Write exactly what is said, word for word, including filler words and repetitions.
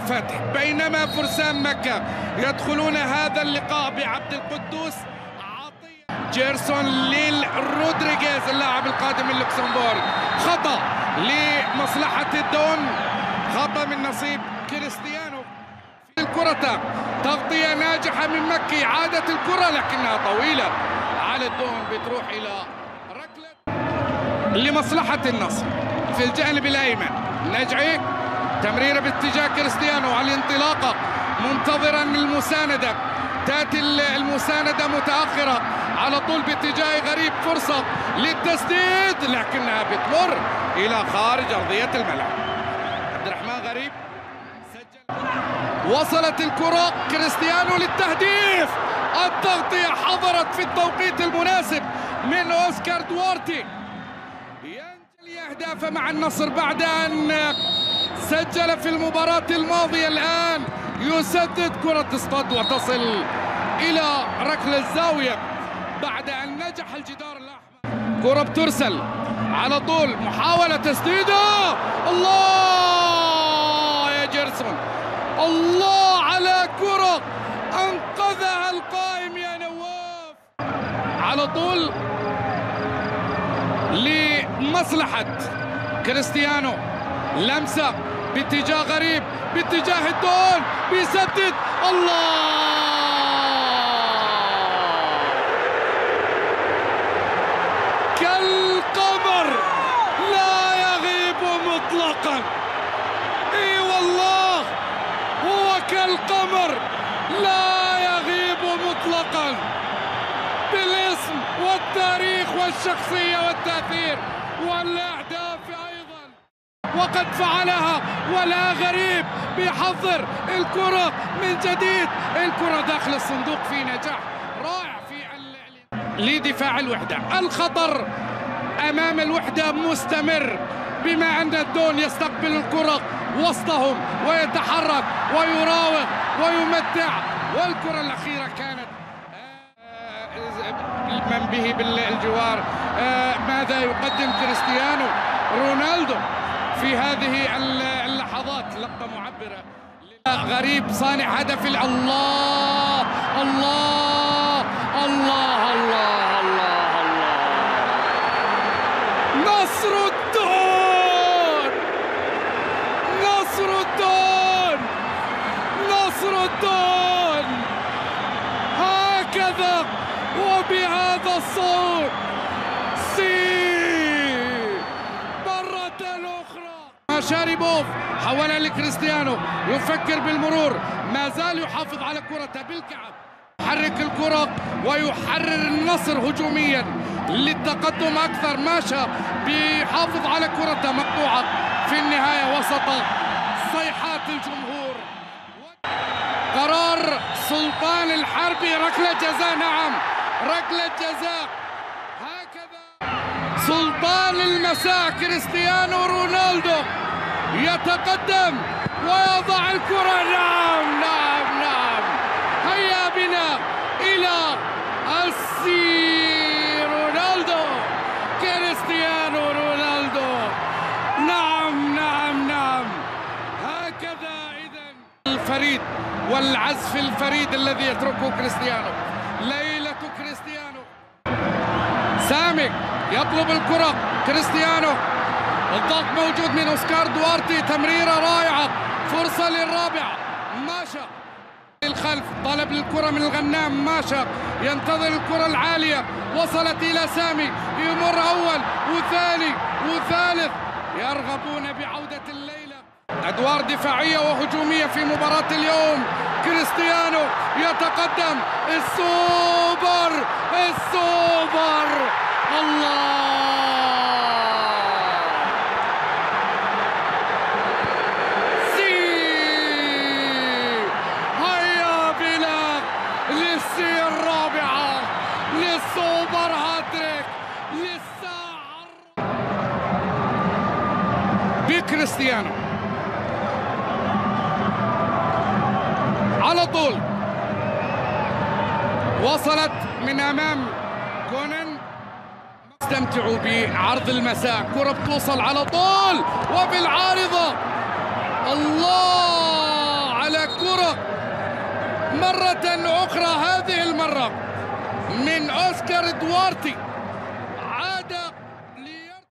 وفتح، بينما فرسان مكة يدخلون هذا اللقاء بعبد القدوس عطية. جيرسون لرودريغيز اللاعب القادم من لوكسمبورغ، خطأ لمصلحة الدون، خطأ من نصيب كريستيانو. في الكرة تغطية ناجحة من مكي، عادت الكرة لكنها طويلة على الدون، بتروح إلى ركلة لمصلحة النصر. في الجانب الأيمن نجعي، تمريرة باتجاه كريستيانو على الانطلاقة، منتظرا المساندة، تأتي المساندة متأخرة على طول باتجاه غريب، فرصة للتسديد لكنها بتمر إلى خارج أرضية الملعب. عبد الرحمن غريب سجل، وصلت الكرة كريستيانو للتهديف، التغطية حضرت في التوقيت المناسب من أوسكار دوارتي، ينجلي أهدافه مع النصر بعد أن سجل في المباراة الماضية. الآن يسدد كرة تصطد وتصل إلى ركلة الزاوية بعد أن نجح الجدار الأحمر. كرة بترسل على طول، محاولة تسديده، الله يا جيرسون، الله على كرة أنقذها القائم يا نواف، على طول لمصلحة كريستيانو، لمسة باتجاه غريب، باتجاه الدون، بيسدد، الله كالقمر لا يغيب مطلقا. اي والله هو كالقمر لا يغيب مطلقا، بالاسم والتاريخ والشخصية والتأثير والأهداف أيضا، وقد فعلها ولا غريب، بيحضر الكرة من جديد، الكرة داخل الصندوق في نجاح رائع في لدفاع الوحدة. الخطر أمام الوحدة مستمر، بما أن الدون يستقبل الكرة وسطهم ويتحرك ويراوغ ويمتع، والكرة الأخيرة كانت من به بالجوار. ماذا يقدم كريستيانو رونالدو في هذه اللحظات؟ لقطة معبرة. غريب صانع هدف، الله الله الله الله الله الله، نصر الدون، نصر الدون، نصر الدون، هكذا وبهذا الصوت، سي مرة أخرى. شاريبوف حولها لكريستيانو، يفكر بالمرور، ما زال يحافظ على كرته بالكعب، يحرك الكرة ويحرر النصر هجوميا للتقدم أكثر. ماشى بيحافظ على كرته مقطوعة في النهاية وسط صيحات الجمهور. قرار سلطان الحربي، ركلة جزاء، نعم ركلة جزاء، هكذا سلطان المساء كريستيانو رونالدو يتقدم ويضع الكرة، نعم نعم نعم، هيا بنا إلى السي رونالدو، كريستيانو رونالدو، نعم نعم نعم، هكذا إذن الفريد والعزف الفريد الذي يتركه كريستيانو، ليلة كريستيانو. سامي يطلب الكرة، كريستيانو، الضغط موجود من أوسكار دوارتي، تمريرة رائعة، فرصة للرابعة، ماشا للخلف، طلب للكرة من الغنام، ماشا ينتظر الكرة العالية، وصلت إلى سامي، يمر أول وثاني وثالث، يرغبون بعودة الليلة. أدوار دفاعية وهجومية في مباراة اليوم. كريستيانو يتقدم، السوبر السوبر، الله سي، هيا بنا للسي الرابعة، للسوبر هاتريك، للساعة بكريستيانو على طول، وصلت من امام كونان، استمتعوا بعرض المساء، كرة بتوصل على طول وبالعارضة، الله خطيرة من أوسكار دوارتي.